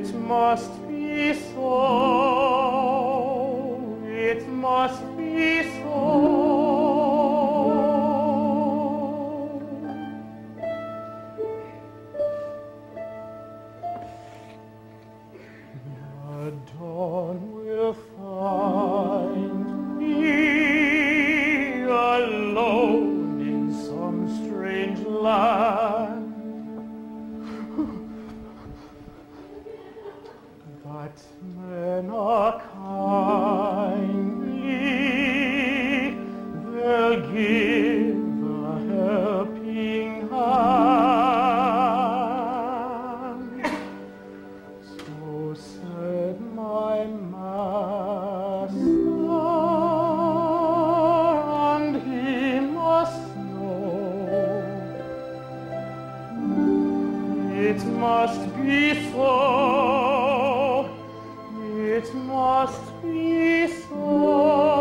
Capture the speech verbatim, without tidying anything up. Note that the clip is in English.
It must be so, it must be so. The dawn will find me alone in some strange land. But men are kindly, they'll give a helping hand. So said my master, and he must know it must be so. It must be so.